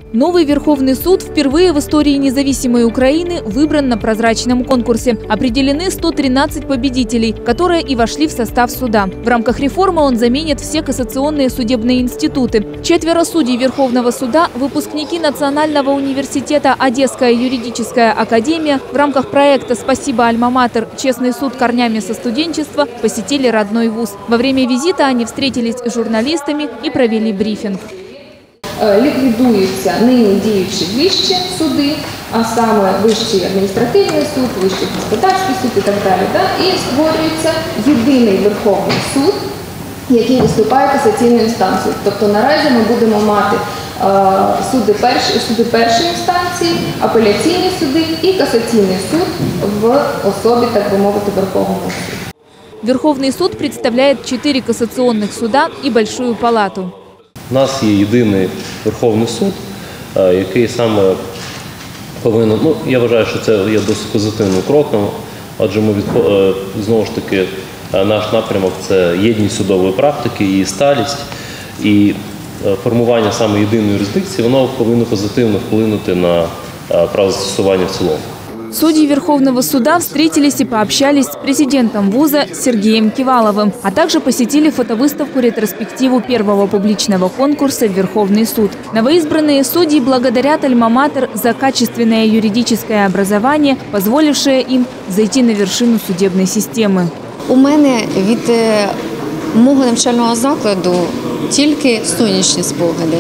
Новый Верховный суд впервые в истории независимой Украины выбран на прозрачном конкурсе. Определены 113 победителей, которые и вошли в состав суда. В рамках реформы он заменит все кассационные судебные институты. 4 судей Верховного суда – выпускники Национального университета «Одесская юридическая академия». В рамках проекта «Спасибо, Альма-Матер. Честный суд корнями со студенчества» посетили родной вуз. Во время визита они встретились с журналистами и провели брифинг. Ліквідуються нині діючі вищі суди, а саме Вищий адміністративний суд, Вищий господарський суд і так далі. І створюється єдиний Верховний суд, який виступає касаційною інстанцією. Тобто наразі ми будемо мати суди першої інстанції, апеляційні суди і касаційний суд в особі, так би мовити, Верховного суду. Верховный суд представляет 4 кассационных суда и Большую палату. У нас є єдиний Верховний суд, який саме повинен, я вважаю, що це є досить позитивним кроком, адже ми знову ж таки, наш напрямок – це єдність судової практики, її сталість, і формування саме єдиної юрисдикції, воно повинно позитивно вплинути на правозастосування в цілому. Судьи Верховного суда встретились и пообщались с президентом вуза Сергеем Киваловым, а также посетили фотовыставку-ретроспективу первого публичного конкурса в Верховный суд. Новоизбранные судьи благодарят Альма-Матер за качественное юридическое образование, позволившее им зайти на вершину судебной системы. У мене від мого навчального закладу тільки сонячні спогади.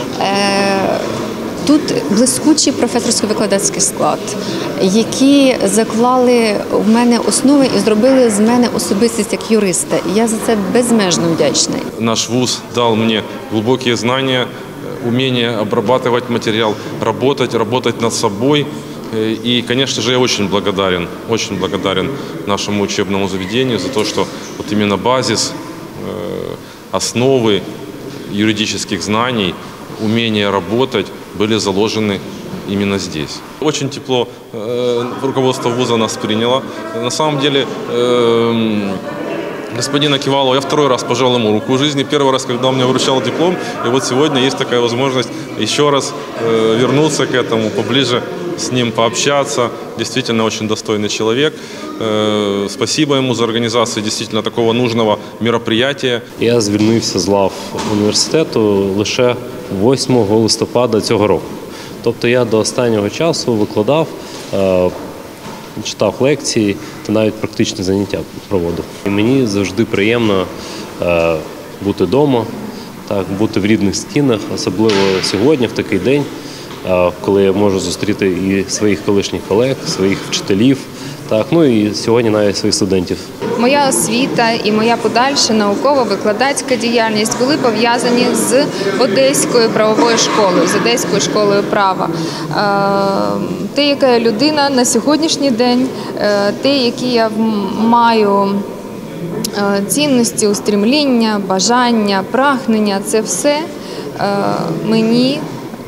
Тут блискучий професорсько-викладацький склад, які заклали в мене основи і зробили з мене особистість як юриста. Я за це безмежно вдячна. Наш вуз дав мені глибокі знання, вміння обрабатывать материал, работать над собой. И, конечно же, я очень благодарен нашему учебному заведению за то, что вот именно базис, основы юридических знаний, умение работать были заложены именно здесь. Очень тепло руководство вуза нас приняло. На самом деле, господина Кивалова, я второй раз пожал ему руку в жизни. Первый раз, когда он мне вручал диплом. И вот сегодня есть такая возможность еще раз вернуться к этому, поближе с ним пообщаться. Действительно очень достойный человек. Спасибо ему за организацию действительно такого нужного мероприятия. Я звільнився з лав університету лише 8 листопада цього року. Тобто я до останнього часу викладав, читав лекції та навіть практичні заняття проводив. І мені завжди приємно бути вдома, бути в рідних стінах, особливо сьогодні, в такий день, коли я можу зустріти і своїх колишніх колег, своїх вчителів, і сьогодні навіть своїх студентів. Моя освіта і моя подальша науково-викладацька діяльність були пов'язані з Одеською правовою школою, з Одеською школою права. Те, яка я людина на сьогоднішній день, те, які я маю цінності, устремління, бажання, прагнення, це все мені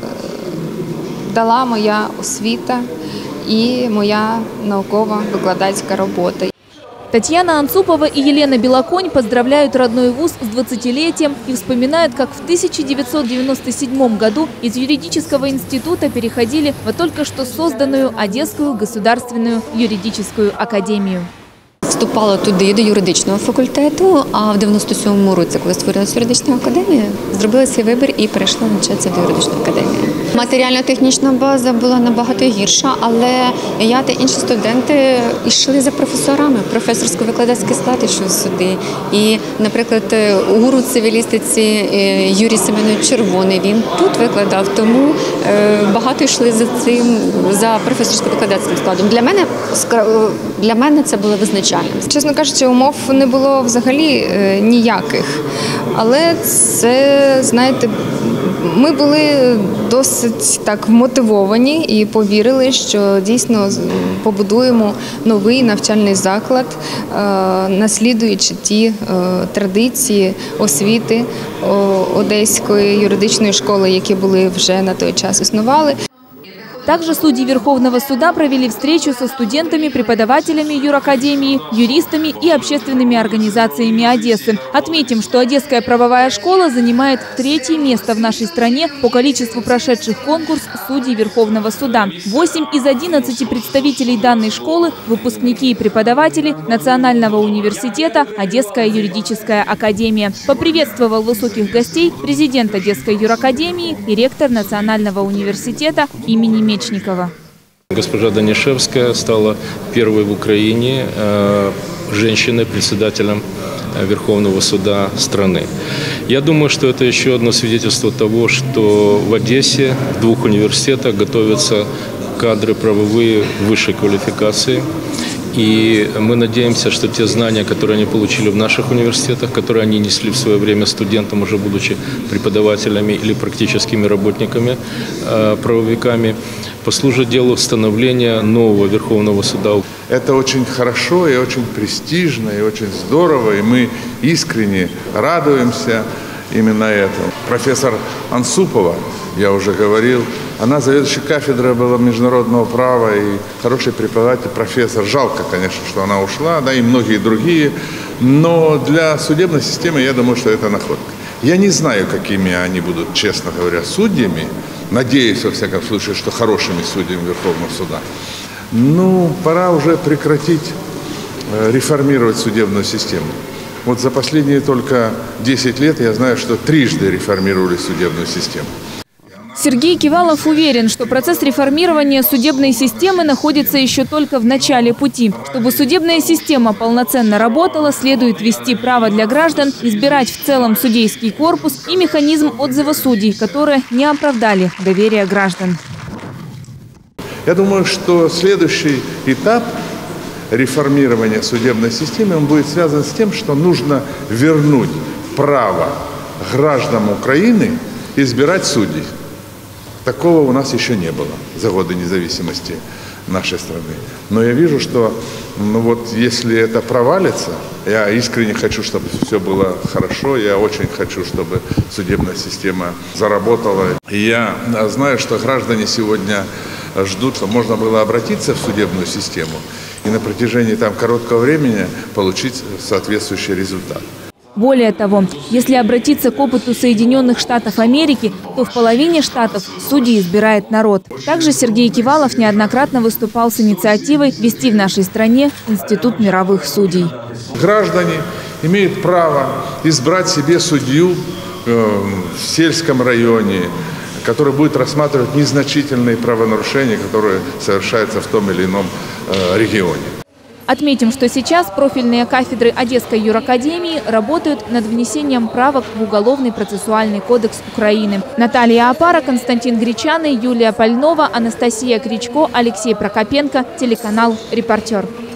дала моя освіта и моя науково-викладацька робота. Татьяна Анцупова и Елена Белоконь поздравляют родной вуз с 20-летием и вспоминают, как в 1997 году из юридического института переходили в только что созданную Одесскую государственную юридическую академию. Вступала туди до юридичного факультету, а в 97-му році, коли створилася юридична академія, зробила свій вибір і перейшла навчатися до юридичної академії. Матеріально-технічна база була набагато гірша, але я та інші студенти йшли за професорами. Професорсько-викладацький склад йшов сюди. І, наприклад, гуру цивілістиці Юрій Семенович Червоний, він тут викладав, тому багато йшли за цим, за професорсько-викладацьким складом. Для мене це було визначально. Чесно кажучи, умов не було взагалі ніяких. Але це, знаєте, ми були досить так вмотивовані і повірили, що дійсно побудуємо новий навчальний заклад, наслідуючи ті традиції освіти Одеської юридичної школи, які були вже на той час існували. Также судьи Верховного суда провели встречу со студентами, преподавателями юракадемии, юристами и общественными организациями Одессы. Отметим, что Одесская правовая школа занимает 3-е место в нашей стране по количеству прошедших конкурс судей Верховного суда. 8 из 11 представителей данной школы – выпускники и преподаватели Национального университета Одесская юридическая академия. Поприветствовал высоких гостей президент Одесской юракадемии и ректор Национального университета имени Мечникова. Госпожа Данишевская стала первой в Украине женщиной-председателем Верховного суда страны. Я думаю, что это еще одно свидетельство того, что в Одессе в 2 университетах готовятся кадры правовые высшей квалификации. И мы надеемся, что те знания, которые они получили в наших университетах, которые они несли в свое время студентам, уже будучи преподавателями или практическими работниками, правовиками, послужат делу становления нового Верховного суда. Это очень хорошо и очень престижно, и очень здорово, и мы искренне радуемся именно этому. Профессор Ансупова, я уже говорил, она заведующая кафедрой была международного права и хороший преподаватель, профессор. Жалко, конечно, что она ушла, да, и многие другие. Но для судебной системы, я думаю, что это находка. Я не знаю, какими они будут, честно говоря, судьями. Надеюсь, во всяком случае, что хорошими судьями Верховного суда. Ну, пора уже прекратить реформировать судебную систему. Вот за последние только 10 лет я знаю, что 3-жды реформировали судебную систему. Сергей Кивалов уверен, что процесс реформирования судебной системы находится еще только в начале пути. Чтобы судебная система полноценно работала, следует ввести право для граждан избирать в целом судейский корпус и механизм отзыва судей, которые не оправдали доверие граждан. Я думаю, что следующий этап реформирования судебной системы он будет связан с тем, что нужно вернуть право гражданам Украины избирать судей. Такого у нас еще не было за годы независимости нашей страны. Но я вижу, что если это провалится, я искренне хочу, чтобы все было хорошо, я очень хочу, чтобы судебная система заработала. И я знаю, что граждане сегодня ждут, что можно было обратиться в судебную систему и на протяжении короткого времени получить соответствующий результат. Более того, если обратиться к опыту Соединенных Штатов Америки, то в половине штатов судьи избирает народ. Также Сергей Кивалов неоднократно выступал с инициативой ввести в нашей стране Институт мировых судей. Граждане имеют право избрать себе судью в сельском районе, который будет рассматривать незначительные правонарушения, которые совершаются в том или ином регионе. Отметим, что сейчас профильные кафедры Одесской юракадемии работают над внесением правок в Уголовный процессуальный кодекс Украины. Наталья Апара, Константин Гречаный, Юлия Пальнова, Анастасия Кричко, Алексей Прокопенко, телеканал «Репортер».